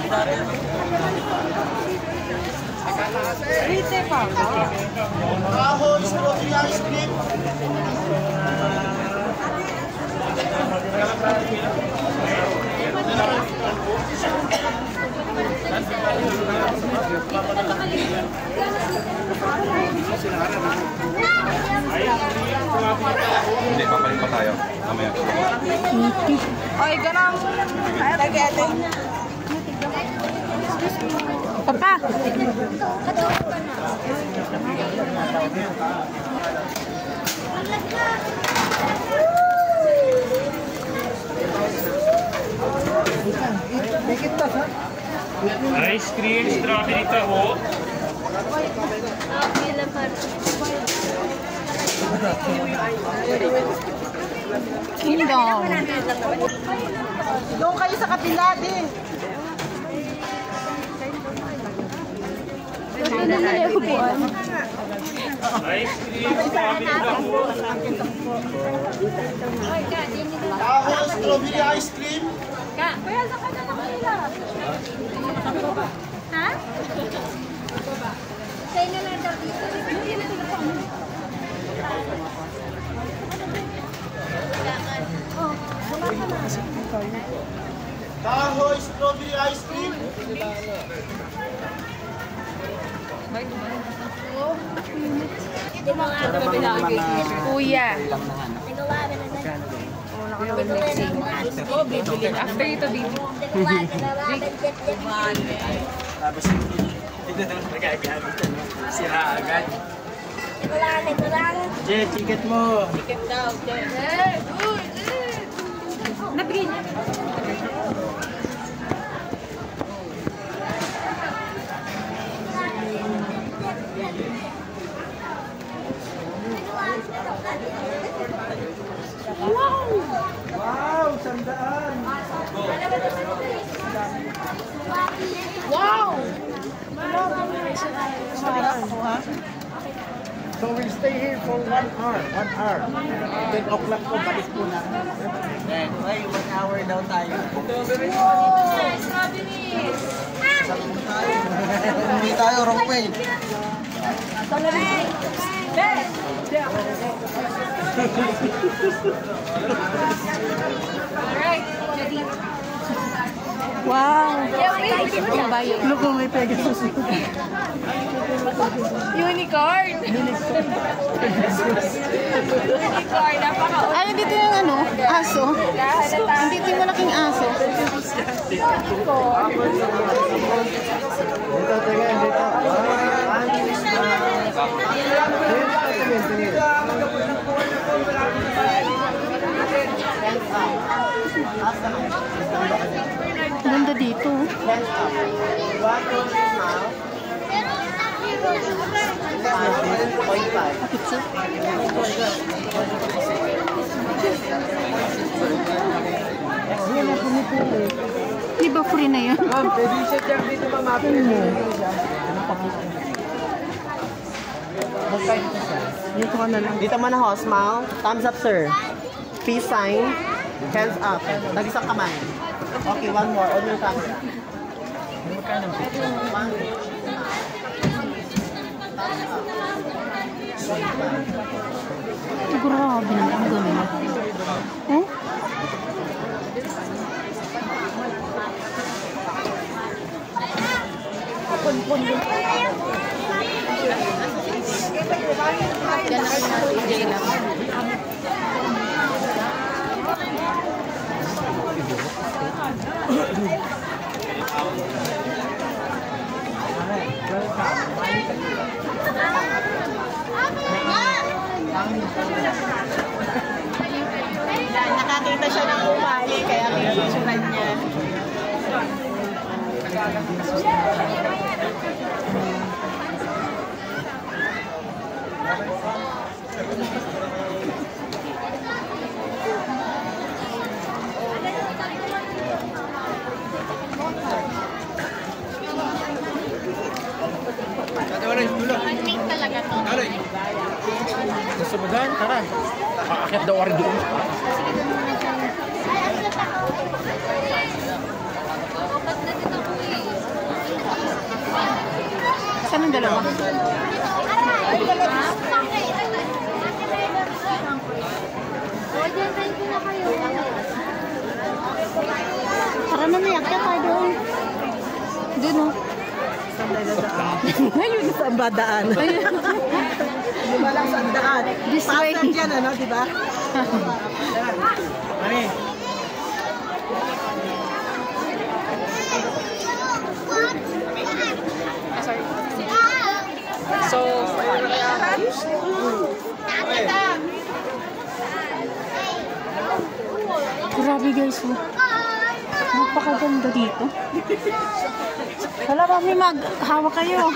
Rite pa. Ahon, strawberry ice cream. Hindi, papalit pa tayo. Mamaya. Oy, ganang. Lagi-ate. Papa. Ice cream, strawberry taho. Kingdom. Doon kayo sa kapila din. Ice cream, strawberry taho. Ahon, strawberry ice cream. Kuya, saan ka na nakila? Ha? Sa inyo lang daw dito. Ahoy, strawberry ice cream. Kuya. After ito, baby. Tapos dito na magagamit. Sira agad. Ito lang. Jay, ticket mo. Ticket daw. Nabigay niya. Wow! Wow, sandaan. Wow! So we'll stay here for 1 hour. 1 hour. 10 o'clock po, balik po na. Then, ay, 1 hour daw tayo. Hindi tayo, wrong way. Wow! Yung bayo. Look, may Pegasus. Unicorn! Unicorn, napaka... Ay, dito yung ano, aso. Dito yung malaking aso. Dito, tingin, dito. Ganda dito. Di ba free na yan? Ma'am, pwede siya dyan dito mamapin mo. Dito ka na lang. Dito man ako, smile. Thumbs up, sir. Peace sign. Hands up. Nag-isang kamay. Okay, one more. On your thumbs up. Grabe na ang ganda. Eh? Pun-pun din. Ganun na DJ lang. Nakakita siya ng umali, kaya kinusunan niya. Handmade talaga to. Gusto mo dyan? Tara. Aakit daw ari doon. Opat na din ako eh. ng dalawa. Tara na, may akya tayo doon. Doon, oh. Ayun sa badaan. Di ba lang sa daan? This way. Pastor dyan, ano, di ba? Mami. Grabe guys, oh. Napakaganda dito. Wala ba may maghawa kayo?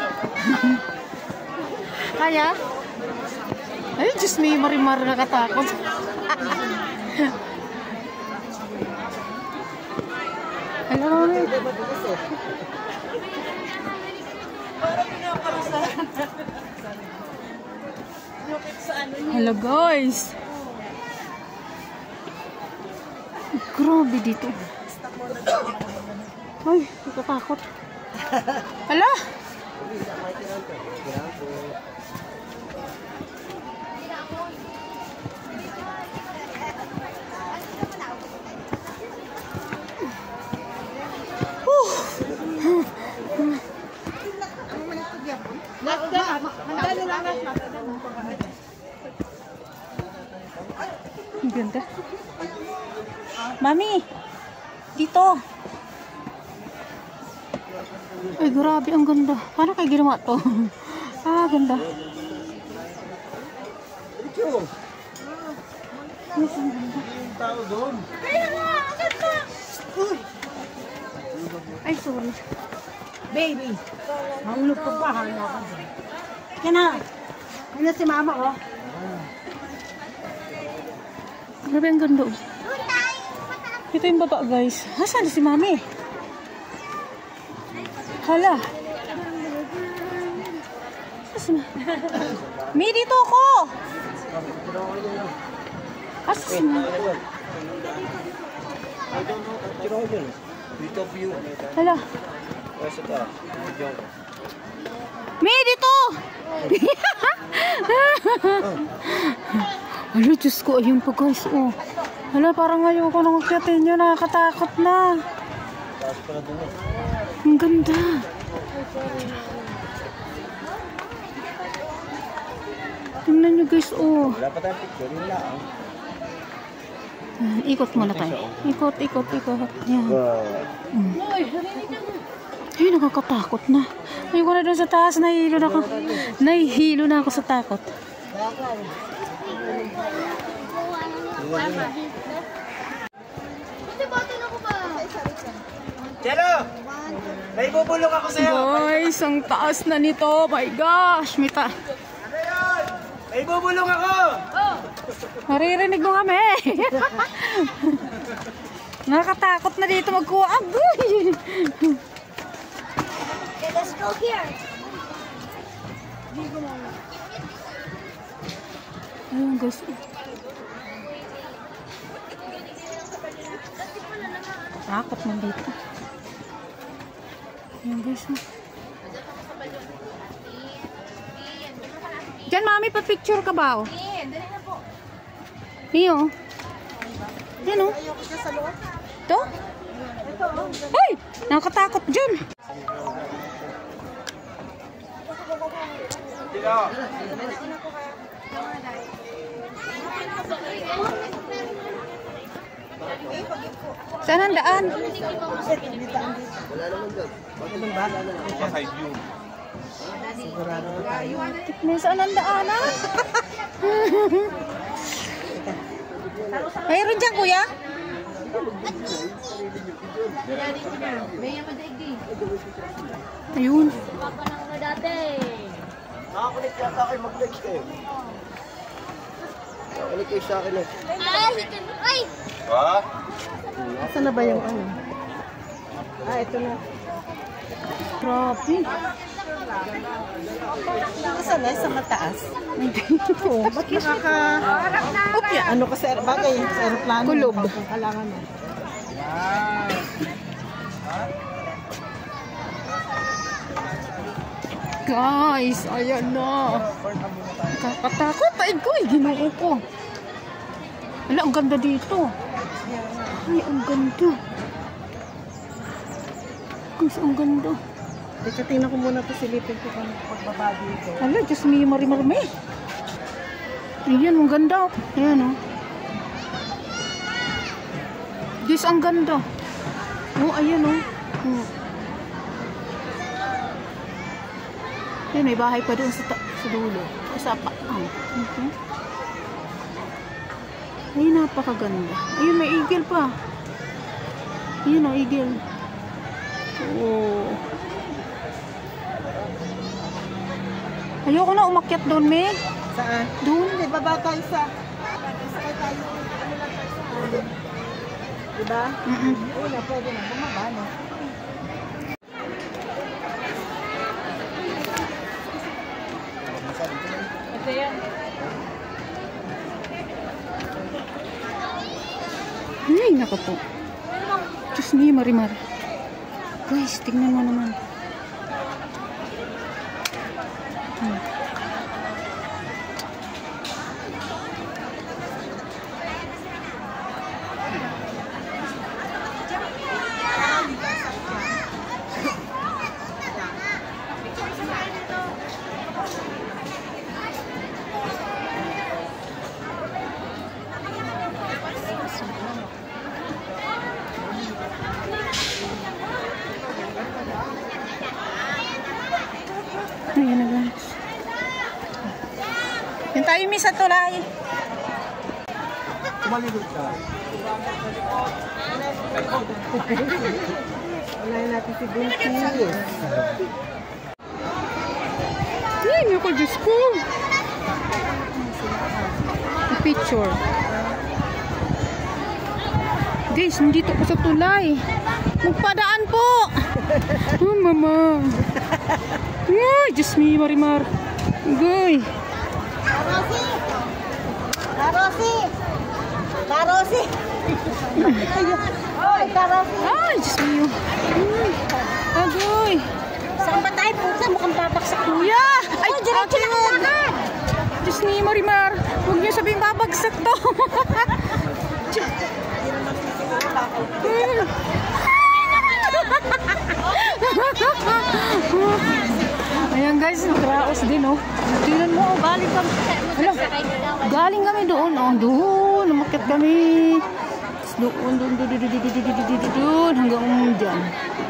Kaya? Ay, Diyos may marimar nakatakot. Hello, mami. Hello guys. Grabe dito. Ay, natatakot. Hala! Ang ganda. Mami, dito. Ay, grabe, ang ganda. Paano kayo ginawa to? Ah, ganda. Ay, sorry. Baby, mahulog ka pa, hala ka. Yan na. Ano si mama, oh? Grabe, ang ganda. Oh. Ito yung baba, guys. Nasaan na si mami? Hala. May dito ako. Asa si mami? Hala. May dito. Hala, Diyos ko. Ayun po, guys. Oh. Hala, parang ayoko nang akyatin nyo. Nakakatakot na. Ang ganda. Tingnan nyo, guys. Oh. Wala pa tayong picture, yun lang. Ikot muna tayo. Ikot, ikot, ikot. Yan. Ay, nakakatakot na. Ayoko na doon sa taas. Nahihilo na ako. Nahihilo na ako sa takot. Chelo! May bubulong ako sa'yo! Guys, ang taas na nito. My gosh, Mita. Ano yun? May bubulong ako! Maririnig mo kami. Nakakatakot na dito magkuha. Agoy! Okay, let's go here. Ayun, guys. Takot man dito. Ayun, guys. Diyan, mami, pa-picture ka ba? Oh? Niyo. Yan, oh. Ito? Ay! Nakakatakot dyan. Saan ang daan? Side view. Saan ang daan, ah? Mayroon dyan, kuya? Ayun. Nakakulit yata kayo mag-legs eh. Nakakulit kayo sa akin eh. Ay! Ha? Saan na ba yung ano? Ah, ito na. Grabe. Saan na? Sa mataas? Oo, ba't nakaka... Upya, ano kasi bagay sa aeroplano. Kulob. Kung kailangan mo. Guys, ayan na. Kakatakot. Ay, guy, ginoo ko. Wala, ang ganda dito. Ay, ang ganda. Guys, ang ganda. Teka, tingnan ko muna ito. Silipin ko kung pagbaba dito. Hala, Diyos me, marimarme. Ayan, ang ganda. Ayan, oh. Diyos, ang ganda. Oh, ayan, oh. Oh. Ayan, may bahay pa doon sa dulo. Sa paang. Ay, napakaganda. Ayun, may eagle pa. Ayun, oh, eagle. Oh. Ayoko na umakyat doon, May. Saan? Doon. Hindi, baba tayo sa... Sakay tayo. Ano lang tayo sa amin. Diba? Oo na, pwede na. Bumaba na. Ito yan. Ay, naka po. Diyos me, marimar. Guys, tingnan mo naman. Ayan na guys. Yan tayo miss sa tulay. Kumalilog ka. Wala natin si Buntis. Yan yung ko, Diyos ko. Picture. Guys, nandito ko sa tulay. Magpadaan po. Oh, mama. Ay, Diyos me, marimar. Goy. Karosi! Karosi! Oy, Karosi! Ay, Diyos me. Agoy. Saan ba tayo puta? Mukhang babaksak mo. Kuya! Ay, diretso na ang lakad! Diyos me, marimar. Huwag niyo sabing babagsak to. Ayan guys, nakraos din oh. Tingnan mo, galing kami. Hala, galing kami doon. Oh, doon, umakyat kami. Doon, hanggang dyan.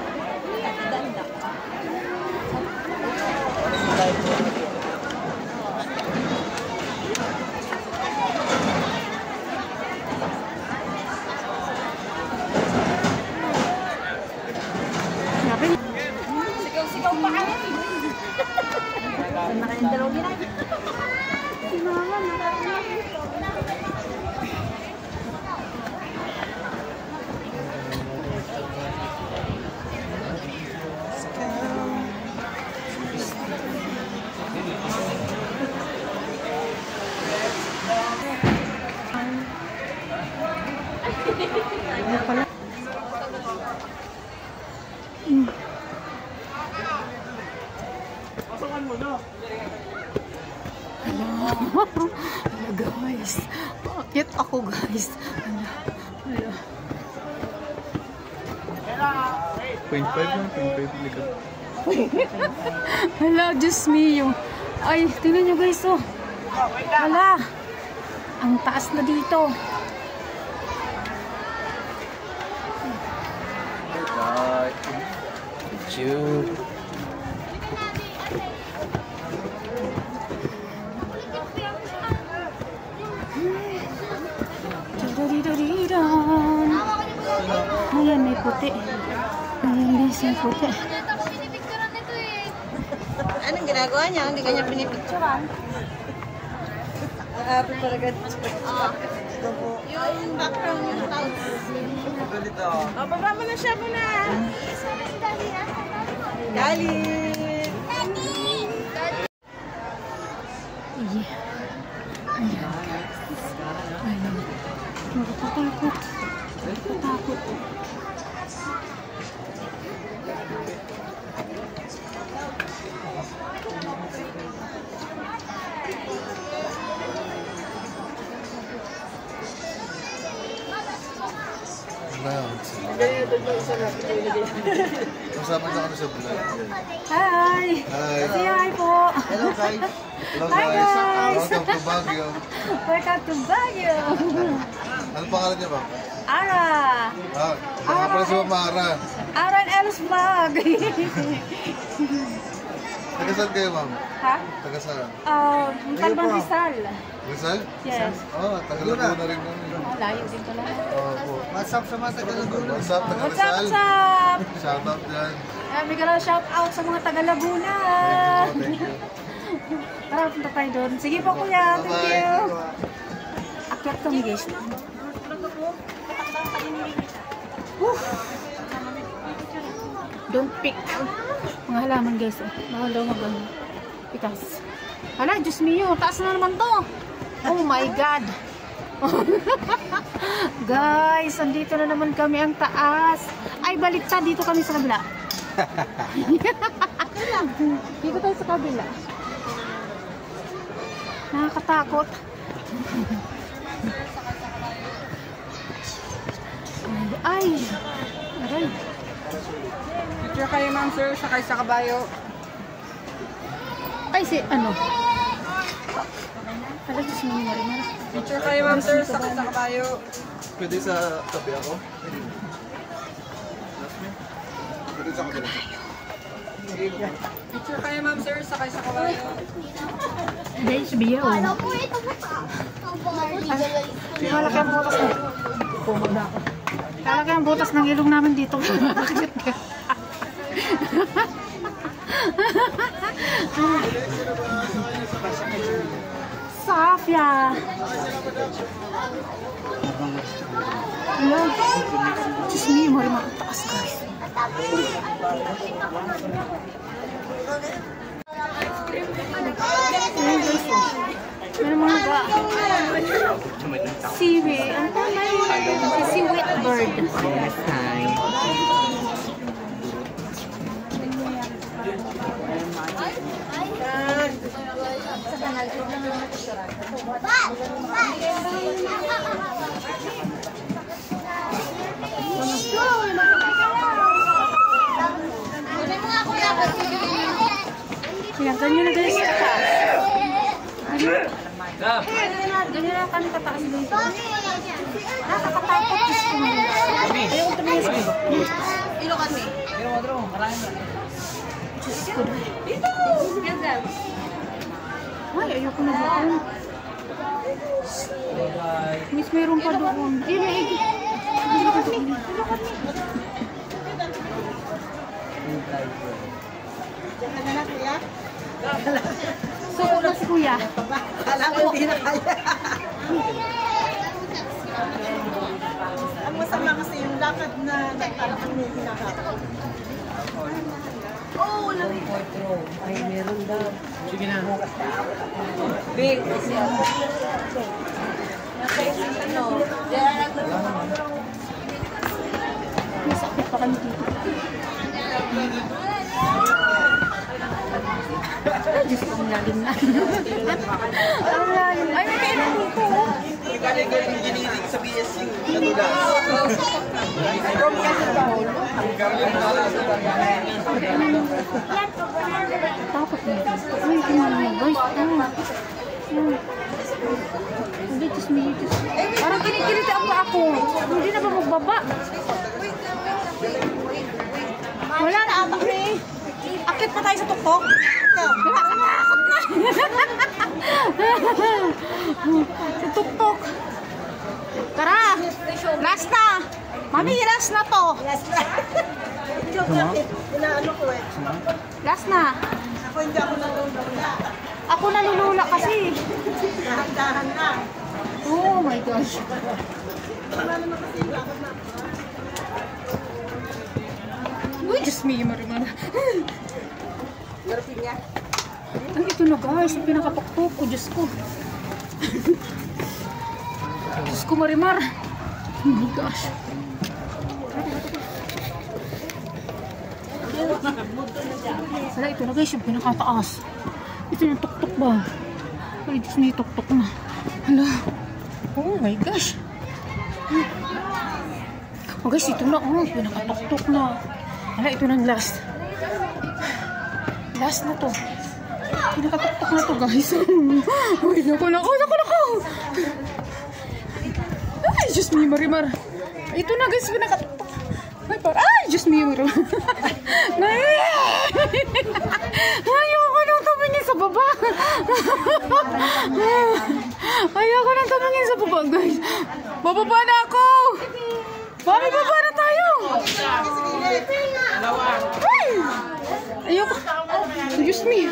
Sigaw-sigaw pa kami. Nakayandalaw din ay. Hala guys, bakit ako guys? Hala. 0.5 lang, 0.5 likod. Hala, Diyos me. Ay, tingnan nyo guys oh. Hala, ang taas na dito. Ayan, may puti. Ayan guys, may puti. Anong ginagawa niya? Hindi kanya pinipicturan. Talaga. Yung background yung clouds. Baba mo na siya muna. Galing! Yeah. Ayan. Ayan. Nakakatakot. Nakakatakot. Kasama na kami sa vlog. Hi! Hi. Say hi po! Hello guys. Hello Hi, guys. Welcome to Baguio. Welcome to Baguio! Ano pangalan niya ba? Ara! Baka pala si Mama Ara. Ara and Elos Vlog! Taga saan kayo, ma'am? Ha? Taga saan? Talbang Rizal. Rizal? Yes. Taga Laguna rin kami. Layo din pala. Opo. What's up sa mga taga Laguna? What's up, taga What's up, Rizal? what's up? Shout out dyan. Bigyan shout out sa mga taga Laguna. Thank you. Tara, punta tayo doon. Sige po kuya, thank you. Akyat kami guys. Don't pick. Mga halaman guys. Bawal daw pitas. Hala, Diyos mio, taas na naman to. Oh my God. Guys, andito na naman kami ang taas. Ay, baliktad. Dito kami sa kabila. Dito tayo sa kabila. Nakakatakot. Ay. Aray. Picture kayo ma'am sir, sakay sa kabayo. Ay, si ano? Hala, Diyos mo rin. Picture kayo ma'am sir, sakay sa kabayo. Pwede sa tabi ako? Pwede sa kabila. Picture kayo ma'am sir, sakay sa kabayo. Guys, biyaw. Malaki ang butas na. Malaki ang butas ng ilong namin dito. Safia. Hello. Diyos me, mari makataas guys. Ayan guys, oh. May mga seaweed. Ano pa may seaweed bird. Yes, hi. Sinagdan nyo na guys. Ganyan lang kami kataas dito. Nakakatakot. Ayoko tumingin sa iba. Ilo kasi. Diyos ko. Ay, ayoko na doon. Miss, mayroon pa doon. Ayun na, ayun. Dilo kami. Dilo kami. So, na si kuya. Alam ko hindi na kaya. Ang masama kasi yung lakad na nagparang may hinahapon. Oh, lamig. Ay, meron daw. Sige na. Big. May sakit pa kami dito. Ay, Diyos ko, ang lalim na. Ang lalim. Ay, may kailan dito. Galing ginilig sa BSU. Nadulas. Tapos na. Ay, kumain na, guys. Hindi, Diyos me, Diyos. Parang kinikilita pa ako. Hindi na ba magbaba? Wala na atak eh. Akit pa tayo sa tuktok. Nakakatakot na. Sa tuktok. Tara. Last na. Mami, last na to. Inaano ko eh. Last na. Ako hindi ako nalulula. Ako nalulula kasi. Dahan-dahan na. Oh my gosh. Wala naman kasi yung lakad na. Uy, Diyos me, Marimar. Garapin niya. Ang ito na guys, ang pinakapakpok ko, Diyos ko. Diyos ko, Marimar. Oh my gosh. Wala, ito na guys, yung pinakataas. Ito yung tuktok ba? Ay, Diyos me, tuktok na. Hala. Oh my gosh. Oh guys, ito na. Oh, pinakatuktok na. Hala, ito na last. Last na to. Pinakatuktok na to guys. Uy, naku. Ay, just me, Marimar. Ito na guys, pinakatuktok. Ay, just me, Marimar. Ayoko nang tumingin sa baba. Ayoko nang tumingin sa baba guys. Bababa na ako. Mami, baba na tayo. Ay! Ayoko. Just me.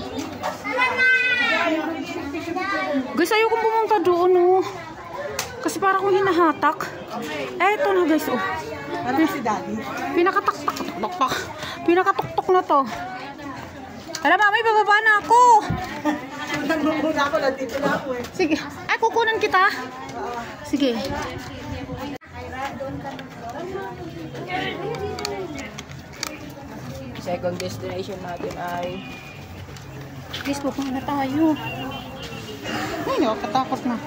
Guys, ayoko pumunta doon, oh. Kasi parang akong hinahatak. Eto na, guys, oh. Parang si Daddy. Pinakatuktok na to. Alam, mami, bababa na ako. Nagmumuna ako, nandito na ako eh. Sige. Ay, kukunan kita. Sige. Second destination natin ay Please, pupunta na tayo. Ay, nakakatakot na.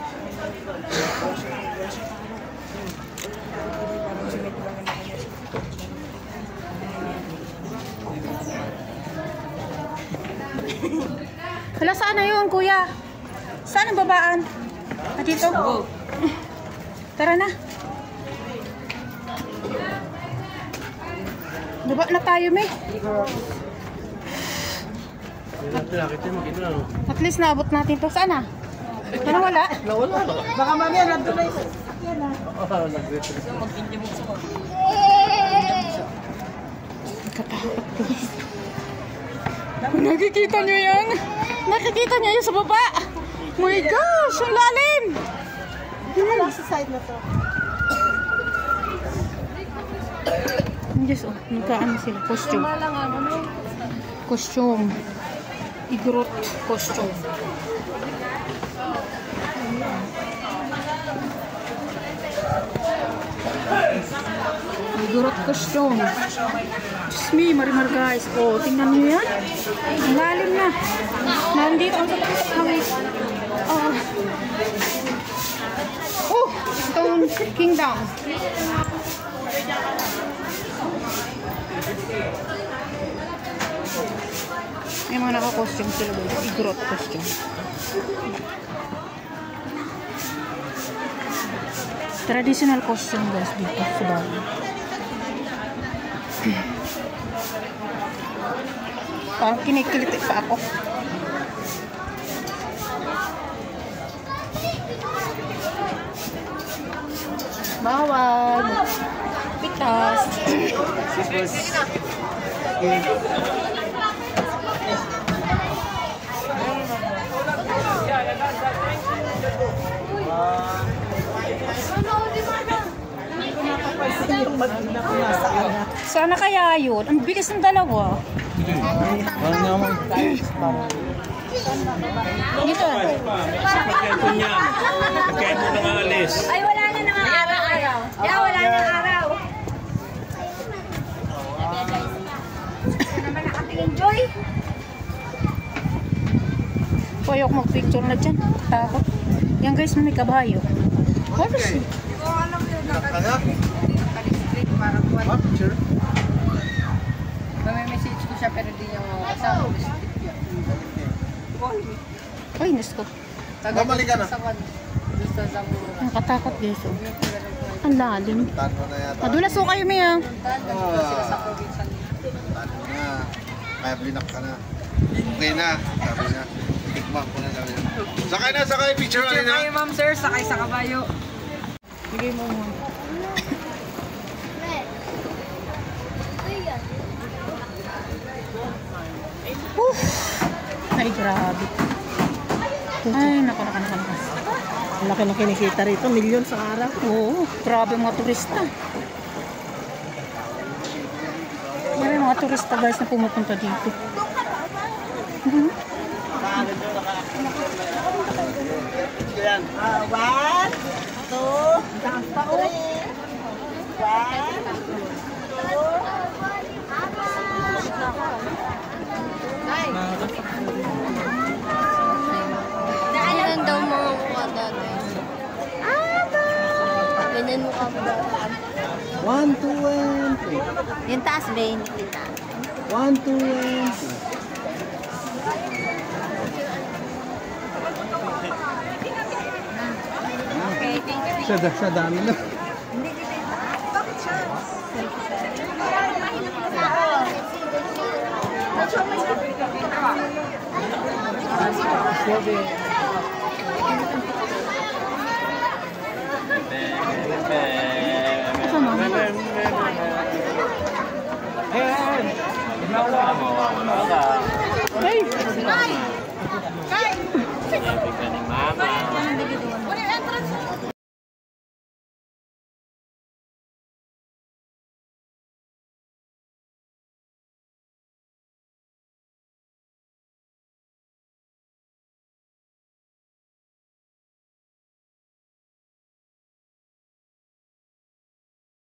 Hala, saan na yun, kuya? Saan ang babaan? Ah, dito? Tara na. Baba na tayo, may. At least naabot natin to. Saan na? Nawala? Baka mamaya nandun na yung yan ah. Nakatakot, guys. Nakikita nyo yan? Nakikita nyo yan sa baba? My gosh, ang lalim! Hindi lang sa side na to. Diyos, oh, nagkaan sila. Costume. Costume. Igrot costume. Igrot costume. Just me, Marimar guys. Oh, tingnan niyo yan. Ang lalim na. Nandito ang hangis. Oh, Stone Kingdom. May mga naka-costume sila dito. Igrot costume. Traditional costume guys dito sa Bali. Parang kinikiliti pa ako. Bawal. Pitas. Sana kaya yun? Ang bilis ng dalawa. Dito. Pagkento niya. Pagkento ng alis. Ay, wala na nang araw-araw. Yeah, wala nang araw. Ito naman nakatingin, Joy. Pwede ako mag-picture na dyan. Takot. Yan guys, may kabayo. What is it? Kaya? Picture? May message ko siya pero di niya makakasama. Ay, nasko. Bumalik ka na. Gusto sa mura. Nakatakot guys. Oh. Ang lalim. Tano na yata. Madulas ko kayo, Mia. Sila sa probinsya niya. Tano na. Kaya blinak ka na. Okay na. Sabi niya. Tikman ko na sabi niya. Sakay na, sakay. Picture na Kayo ma'am sir, sakay sa kabayo. Bigay mo mo. Ay, grabe. Ay, naku. Laki na kinikita rito, milyon sa araw. Oo, grabe mga turista. May mga turista guys na pumupunta dito. One, two, three. Ganyan daw mga mukha dati. Ganyan mukha mo dati. Yung taas, 20 kita. 120. Okay, thank you. Sa dami lang. Hey! Kay!